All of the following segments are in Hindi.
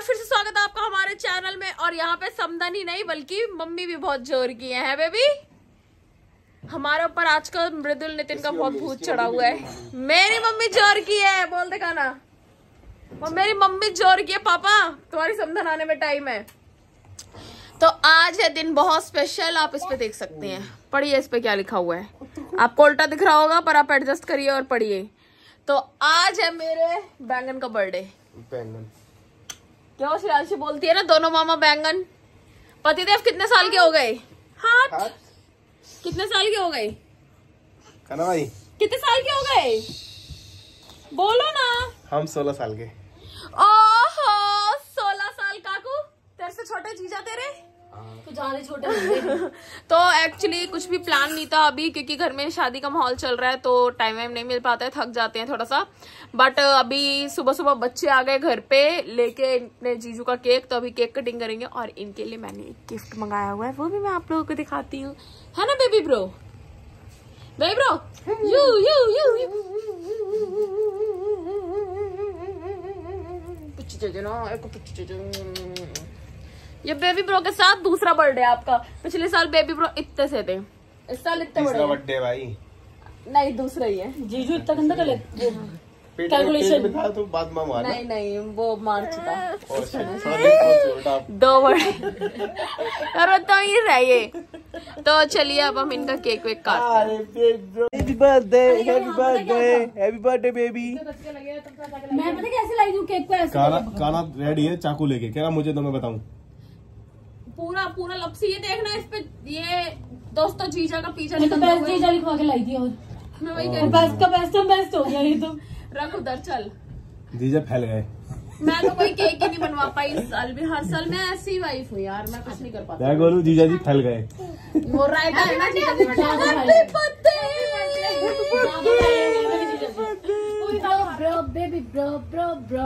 फिर से स्वागत है आपका हमारे चैनल में। और यहाँ पे समदन ही नहीं बल्कि मम्मी भी बहुत जोर की है बेबी। हमारे ऊपर आजकल मृदुल नितिन का बहुत भूत चढ़ा हुआ है। मेरी मम्मी जोर की है, बोल दे खाना। और मेरी मम्मी जोर की है, पापा तुम्हारी समदन आने में टाइम है। तो आज है दिन बहुत स्पेशल, आप इस पे देख सकते हैं। पढ़िए इस पे क्या लिखा हुआ है, आपको उल्टा दिख रहा होगा पर आप एडजस्ट करिए और पढ़िए। तो आज है मेरे बैंगन का बर्थडे। बैंगन क्यों श्रेयांशी बोलती है ना दोनों मामा बैंगन। पतिदेव कितने साल के हो गए? हाथ कितने साल के हो गए? खाना भाई कितने साल के हो गए? बोलो ना। हम 16 साल के। ओहो 16 साल काकू, तेरे से छोटे जीजा तेरे तो ज्यादा छोटे। तो एक्चुअली कुछ भी प्लान नहीं था अभी, क्योंकि घर में शादी का माहौल चल रहा है तो टाइम वाइम नहीं मिल पाता है, थक जाते हैं थोड़ा सा। बट अभी सुबह सुबह बच्चे आ गए घर पे लेके अपने जीजू का केक, तो अभी केक कटिंग करेंगे। और इनके लिए मैंने एक गिफ्ट मंगाया हुआ है, वो भी मैं आप लोगों को दिखाती हूँ, है ना baby bro? Baby bro you you you ये बेबी ब्रो के साथ दूसरा बर्थडे आपका। पिछले साल बेबी ब्रो इतने से थे, इस साल इतने बड़े। बर्थडे भाई नहीं दूसरा ही है। जीजू इतना गंदा कर ले कैलकुलेशन में था तो बाद में मारा। नहीं वो मार्च था। सॉरी 2 बर्थडे और तो ही रह ये। तो चलिए अब हम इनका केक वेक काटते हैं। Happy birthday happy birthday happy birthday baby. मैं पता कैसे लाई दूं केक को ऐसे। काला रेडी है चाकू लेके, कह रहा मुझे तो मैं बताऊं पूरा लपसी। ये देखना इस पे, ये दोस्तों जीजा का पीछा मैं तो निकलता बेस्ट जीजा लिखवा के लाई थी। और मैं वही कह बेस्ट का बेस्ट हो गया ये तो। रख उधर चल। जीजा फैल गए। मैं तो कोई केक ही नहीं बनवा पाई इस साल भी। हर साल मैं ऐसी वाइफ हूँ यार, मैं कुछ नहीं कर पाती। मैं बोलूं जीजा जी फैल गए। वो रायता है ना जीजा जी। बेबी ब्रो ब्रो ब्रो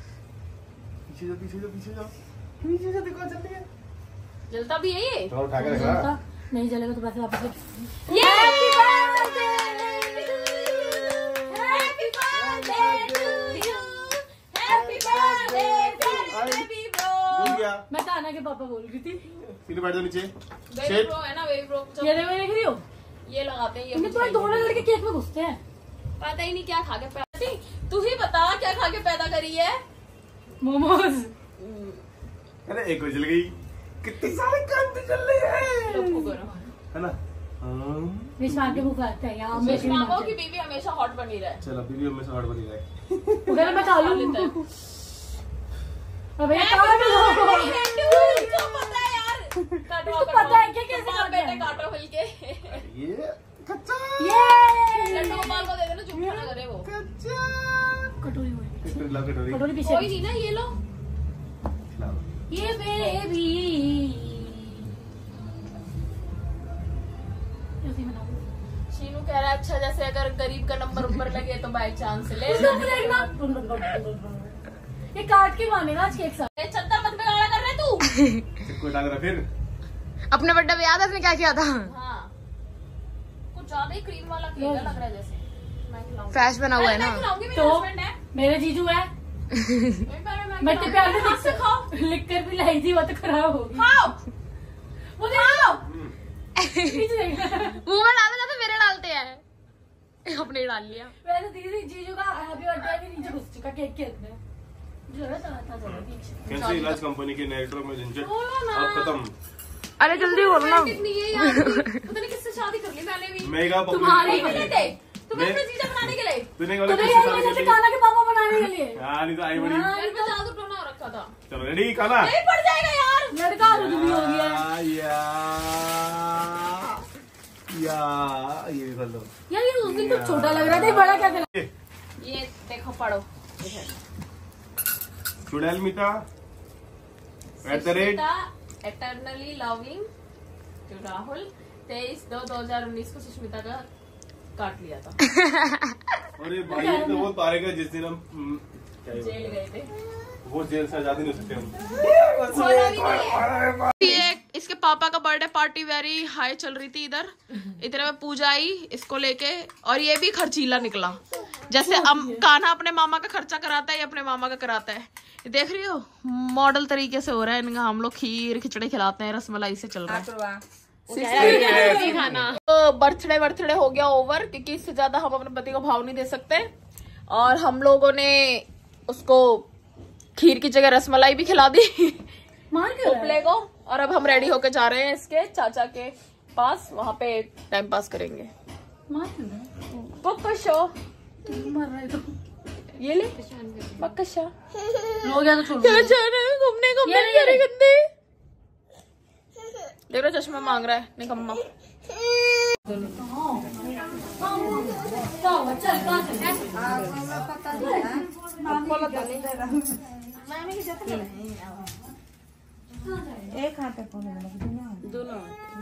पीछे जा देखो चल रही है। जलता भी है ये। थोड़ा उठा के रखा। नहीं जलेगा तो वैसे वापस। ये मैं ताना के पापा बोल रही थी। सीधे बैठ जाओ नीचे। बेबी ब्रो है ना, बेबी ब्रो। ये देख रही हो, ये लगाते हैं। ये तो दोनों लड़के केक में घुसते हैं। पता ही नहीं क्या खा के पैदा। तू ही बता क्या खा के पैदा करी है? मोमोज। अरे एक जल गई, कितनी सारी कांति चल रही है ना। विश्वास के भूख लगता है यहाँ। मामा की बीवी हमेशा हॉट बनी रहे। चल अभी भी हमेशा हॉट बनी रहे। उधर मैं खा लूँ। अबे पता है यार, पता है क्या कैसे बेटे काटो मिल के। ये कच्चा लड्डू गोपाल को दे देना, चुप ना करे वो। कटोरी पीछे। कोई नहीं ना, ये लो ये बेबी। शीनू कह रहा है अच्छा, जैसे अगर गरीब का नंबर लगे तो बाय चांस ले। ये काट के मानेगा आज केक साथ। चद्दर मत बिगाड़ा कर रहे तू। कोई डाल रहा फिर। अपने बर्थडे में याद है उसने क्या किया था? हाँ कुछ ज्यादा ही क्रीम वाला केक लग रहा है जैसे। मैं फ्रेश बना हुआ है ना। तो मेरे जीजू है। मैं तो प्यार से लिख कर भी लाई थी, वो तो खराब हो गई। वो मुंह में डालना तो मेरे डालते हैं, अपने डाल लिया। वैसे दीदी जीजू का हैप्पी बर्थडे भी नीचे घुस चुका केक के अंदर। कैसे इलाज कंपनी के डायरेक्टर में झंझट अब खत्म। अरे जल्दी बोलो ना। पता नहीं किससे शादी कर ली मैंने भी। मेगा तुम्हारे तुम्हें जीजा बनाने के लिए। तूने काला के पापा बनाने के लिए। यार ये तो आई बड़ी। मेरे पे जादू टोना हो रखा था। चलो रेडी काला। नहीं पड़ जाएगा यार। लड़का रुदबी हो गया। ये भी कर लो यार। ये उस दिन तो छोटा लग रहा था, बड़ा क्या कर। ये देखो पढ़ो। चुड़ैल मीठा एटर्नली लविंग राहुल 23/2/2019 को सुष्मिता का काट लिया था। अरे भाई ये तो वो तारीख है जिस दिन हम जेल गए थे। वो जेल से आजादी नहीं सकते हम। इसके पापा का बर्थडे पार्टी वेरी हाई चल रही थी इधर। इतने में पूजा आई इसको लेके, और ये भी खर्चीला निकला। जैसे कान्हा अपने मामा का खर्चा कराता है, ये अपने मामा का कराता है। देख रही हो मॉडल तरीके से हो रहा है इनका। हम लोग खीर खिचड़ी खिलाते हैं, रसमलाई से चल रहा है खाना। तो बर्थडे हो गया ओवर, क्योंकि इससे ज्यादा हम अपने पति को भाव नहीं दे सकते। और हम लोगों ने उसको खीर की जगह रसमलाई भी खिला दी उपले को। और अब हम रेडी होके जा रहे हैं इसके चाचा के पास, वहां पे टाइम पास करेंगे। ये ले बकशा हो गया तो छोड़ घूमने को गंदे। देख रहा चश्मा मांग रहा है निकम्मा। एक हाथ दोनों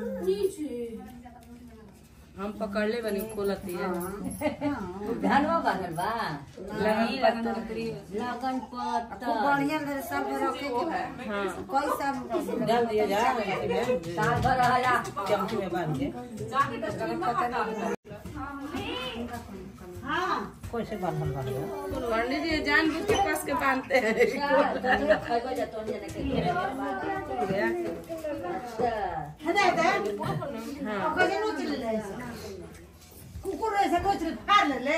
हम पकड़ ले बनी खोलती है धनवा बनल बा लगन पत्ता बढ़िया सब रखे के हां कोई सब डाल दिया जा साल भर रहा चमची में बांध के हां कोई से बांधल बा पंडित जी जानबूझ के कस के बांधते हैं खाइबा जा तो जने के हदे दे हां कोई नो चले ले कुकुर ऐसे कुछ फाड़ ले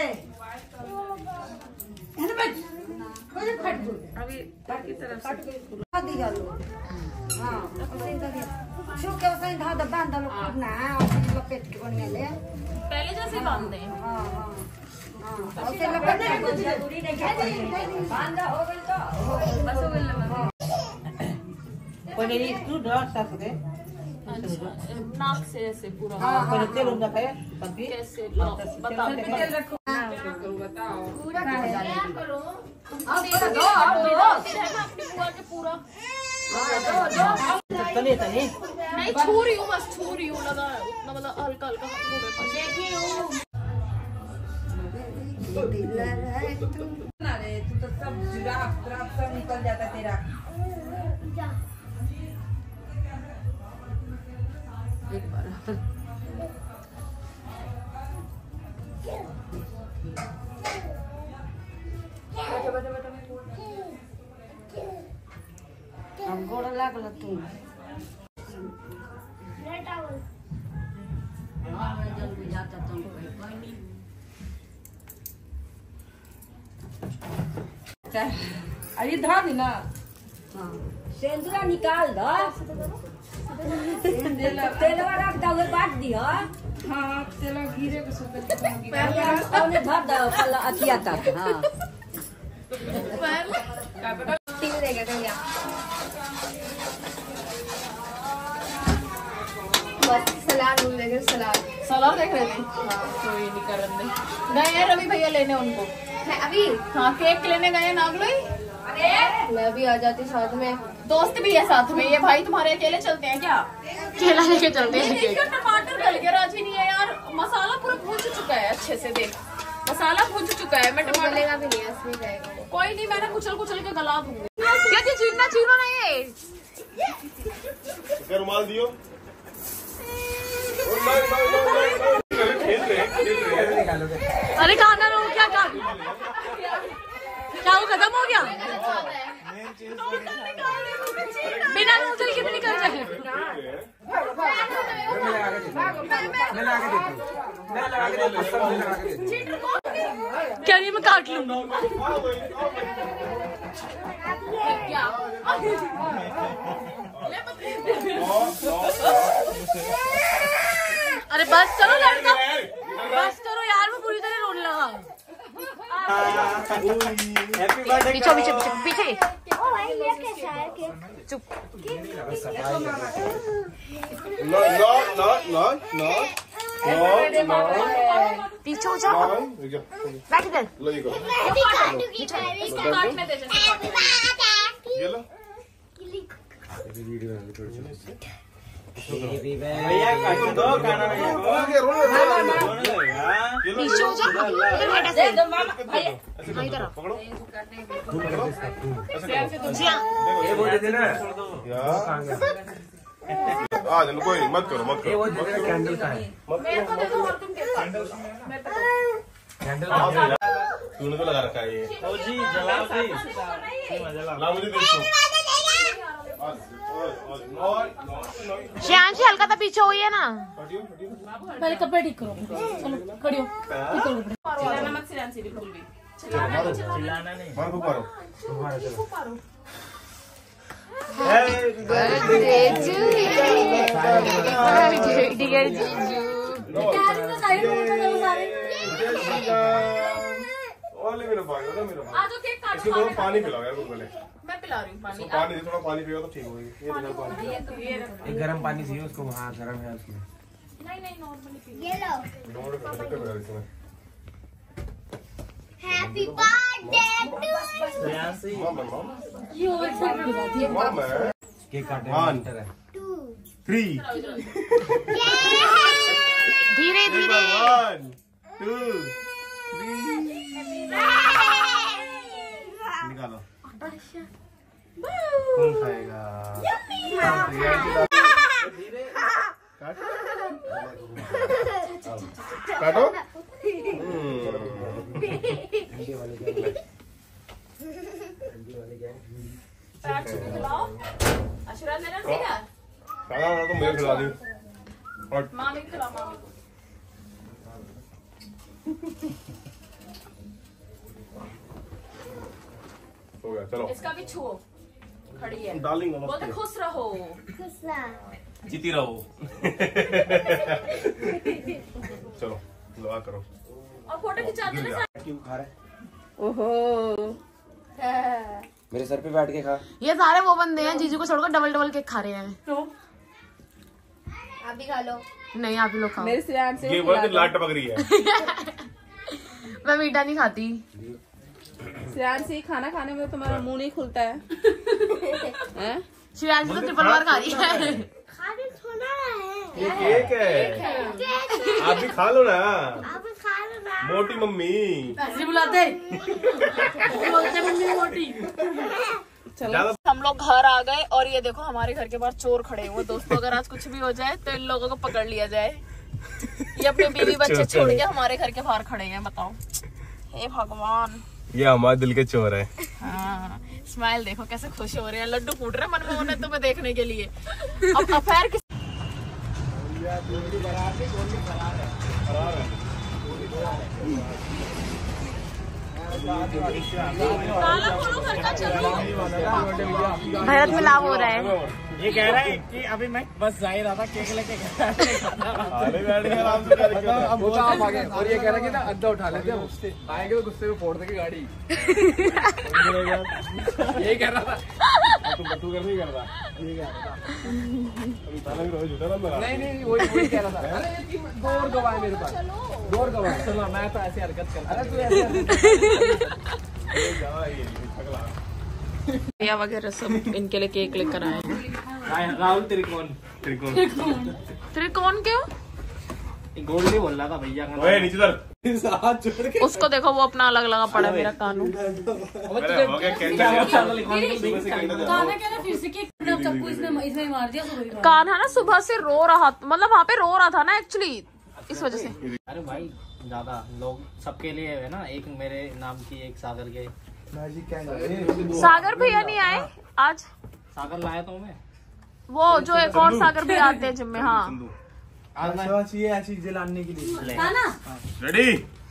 है ना बच कोई फट गई अभी बाकी तरफ से फट दिया लो हां ऐसे कर छू के ऐसे धा द बांध लो खूब ना लपेट के बढ़िया ले पहले जैसे बांधते हैं। हां हां ऐसे लपेट के कुछ दूरी नहीं बांध हो गई तो बस हो गई पहले ये तू डॉट साफ दे नाक से ऐसे पूरा। पहले तेल उनका है पत्ती कैसे बताओ तेल रखो बताओ पूरा क्या करो अब दो अपनी बुआ के पूरा तने तने नहीं छू रही हूँ, बस छू रही हूँ, लगा उतना मतलब हल्का हल्का देखी हूँ। अरे तू तो सब जुराफ सब निकल जाता तेरा। एक बार हम गोड़ लागल तू जल बुझाता तो कोई नहीं अरे धा दी ना सेंदूरा निकाल दो तेलवा रख दो बांट दियो। हाँ तेल गिरे के सुते पहले धर दो पल्ला अथिया तक। हां टीवी देगा कहिया बस सलाद देंगे सलाद देख रहे थे। हाँ कोई नहीं कर रहे गए हैं रवि भैया लेने उनको है अभी। हाँ केक लेने गए हैं नागलोई। मैं भी आ जाती साथ में, दोस्त भी है साथ में। ये भाई तुम्हारे अकेले चलते हैं क्या? केला लेके चलते हैं। देखिए टमाटर गल के राजी नहीं है यार। मसाला पूरा भून चुका है अच्छे से। देख मसाला भून चुका है। मैं टमाटर गलेगा भी नहीं इसमें जाएगा कोई नहीं, मैंने कुचल के गला दूंगी। क्या छीनना छीनो नहीं है। रुमाल दियो। अरे खाना रो क्या क्या वो खत्म हो गया? बिना नूडल के भी निकल जाए। क्या नहीं मैं काट लूंगा। अरे बस करो लड़का, बस करो यार। मैं पूरी तरह रोने लगा। पीछे पीछे पीछे पीछे चुप। पीछे हो जाओ। बैठ इधर। इसको काटने दे जैसे भैया काट दो खाना पीछे हो जाओ। इधर पकड़ो ये बोल देते ना आज कोई मत करो कैंडल का है मेरे को दे दो और तुम कैंडल कैंडल तूने तो लगा रखा है ये। ओ जी जलाओ जी। ला मुझे देखो। श्याम जी हल्का सा पीछे हुई है ना। पहले कपड़े ठीक करो। चलो खड़ी हो। ठीक करो कपड़े। चिल्लाना मत श्याम जी बिल्कुल भी। चिल्लाना नहीं। मारो मारो। डियर जीजू। इसको पानी पिलाओ यार पहले। मैं पिला रही हूँ पानी। पानी थोड़ा पानी पियो तो ठीक होगी। एक गरम पानी चाहिए उसको। हाँ गरम है उसमें। नहीं नॉर्मली पी। Happy birthday to ये ओवर साइड में लगा दिया। केक काटने One. में है। 3 धीरे धीरे। 1 2 3 निकालो। कौन खाएगा? काटो। आशीर्वाद लेना सीधा। खाना तो मैं खिला दी। और मामी को खिलाओ मामी को। हो गया चलो। इसका भी छुओ। खड़ी है। डार्लिंग बोलते खुश रहो। जीती रहो। चलो दुआ करो। और फोटो खिंचा देना। क्यों खा रहा है? ओहो। मेरे सर पे बैठ के खा। ये सारे वो बंदे हैं जीजू को छोड़कर डबल केक खा रहे हैं। तो आप भी खा लो। नहीं आप ही लोग खाओ। ये बहुत लाट टपक रही है। मैं मीठा नहीं खाती। श्रेयांशी खाना खाने में तुम्हारा मुंह नहीं खुलता है। श्रेयांशी तो ट्रिपल बार खा रही है। खाने थोड़ा है। ये केक है। आप भी खा लो ना। आप खा लो ना। मोटी मम्मी। ऐसे बुलाते बोलते मम्मी मोटी। ज्यादा हम लोग घर आ गए और ये देखो हमारे घर के बाहर चोर खड़े हुए। दोस्तों अगर आज कुछ भी हो जाए तो इन लोगों को पकड़ लिया जाए। ये अपने बीवी बच्चे छोड़ के हमारे घर के बाहर खड़े हैं। बताओ हे भगवान। ये हमारे दिल के चोर है। हाँ स्माइल देखो कैसे खुश हो रहे हैं। लड्डू फूट रहे हैं मन में उन्हें तुम्हें देखने के लिए। अब अफेयर किस ताला खोलो घर का। चलो भरत मिलाप हो रहा है। ये कह रहा है कि अभी मैं बस जा ही रहा था केक लेके। अरे बैठ गए आराम से। अब आप आ गए और ये कह रहा है कि ना अड्डा उठा लेते हैं उससे आएंगे तो गुस्से में फोड़ देंगे गाड़ी। यही कह रहा था। तू बट्टू कर नहीं कर रहा। यही कह रहा था। ताला भी रोज झूठा ना लगा। नहीं वही कह रहा था। अरे दो और गवाह मेरे पास। दो और गवाह। चलो मैं तो ऐसी हरकत करता। अरे तू ऐसे भैया वगैरह सब इनके लिए केक लेकर आए हैं। राहुल त्रिकोण। त्रिकोण क्यों? गोल नहीं बोल रहा था भैया का। ओए नीचे उतर। हाथ जोड़ के उसको देखो वो अपना अलग लगा पड़ा है। मेरा कानू हो गया कैंडल। गाना क्या था फिर से कि चप्पू इसने मार दिया। कान है ना सुबह से रो रहा मतलब वहाँ पे रो रहा था ना एक्चुअली इस वजह से। अरे भाई ज्यादा लोग सबके लिए है ना। एक मेरे नाम की एक सागर के। सागर भैया नहीं आए आज। सागर लाया तो मैं। वो जो एक और सागर भैया आते हैं जिम में। हाँ चाहिए ऐसी जलाने के लिए। रेडी।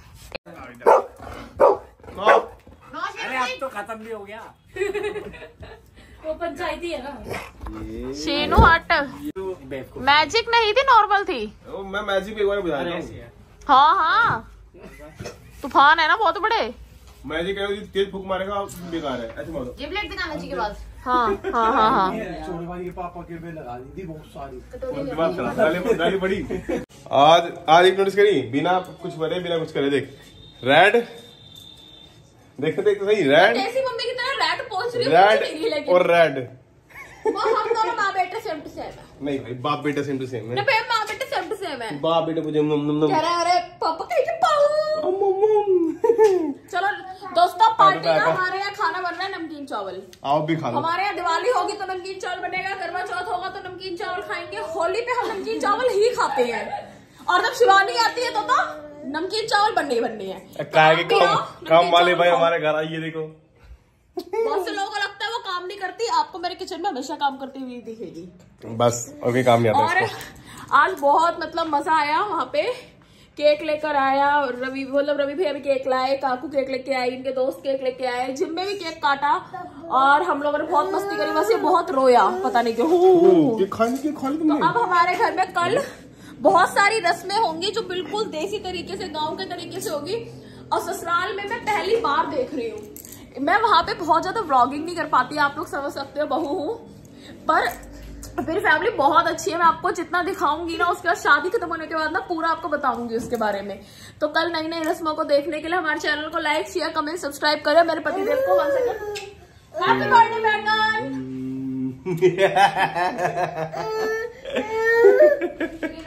अरे अब तो खत्म भी हो गया। वो पंचायती है ना। शीनू हट। मैजिक नहीं थी नॉर्मल थी। मैं मैजिक एक बार बुझा रहा हूँ। हाँ तूफान है ना बहुत बड़े। मैजिक है तेज फूक मारेगा बेकार है। ऐसे मारो। ये प्लेट दिखाना चाहिए पास। हाँ छोड़वानी के पापा के पे लगा दी थी बहुत सारी। गाली पड़ी। आज एक नोटिस करी बिना कुछ करे बिना कुछ करे। देख रेड। देख सही रेड। जैसी मम्मी की तरह रेड पहुंच रही है। रेड और रेड। वो हम दोनों माँ बेटे सेम टू सेम है। नहीं भाई बाप बेटा सेम टू सेम है। माँ बेटे सेम टू सेम है। बाप बेटे मुझे कह रहे अरे पापा कहीं के पाऊ। चलो दोस्तों पार्टी का हमारे यहाँ खाना बन रहा है नमकीन चावल। आओ भी खा लो। हमारे यहाँ दिवाली होगी तो नमकीन चावल बनेगा। करवा चौथ होगा तो नमकीन चावल खाएंगे। होली पे हम नमकीन चावल ही खाते हैं। और जब शिवानी आती है तो नमकीन चावल बनने हैं। काय के काम वाले भाई हमारे घर आइए, देखो बहुत से लोगों को लगता है वो काम नहीं करती, आपको मेरे किचन में हमेशा काम करती हुई दिखेगी। बस और कोई काम नहीं आता और आज बहुत मतलब मजा आया, वहाँ पे केक लेकर आया रवि भैया भी केक लाए, काकू केक लेके आई, इनके दोस्त केक लेके आए, जिम में भी केक काटा और हम लोगों ने बहुत मस्ती करी, बस ये बहुत रोया पता नहीं क्यों। तो अब हमारे घर में कल बहुत सारी रस्में होंगी जो बिल्कुल देसी तरीके से, गाँव के तरीके से होगी। और ससुराल में मैं पहली बार देख रही हूँ, मैं वहां पे बहुत ज्यादा व्लॉगिंग नहीं कर पाती, आप लोग समझ सकते हो, बहू हूँ, पर मेरी फैमिली बहुत अच्छी है। मैं आपको जितना दिखाऊंगी ना, उसके बाद शादी खत्म होने के बाद ना पूरा आपको बताऊंगी उसके बारे में। तो कल नई नई रस्मों को देखने के लिए हमारे चैनल को लाइक शेयर कमेंट सब्सक्राइब करें। मेरे पतिदेव को हैप्पी बर्थडे बैंगन।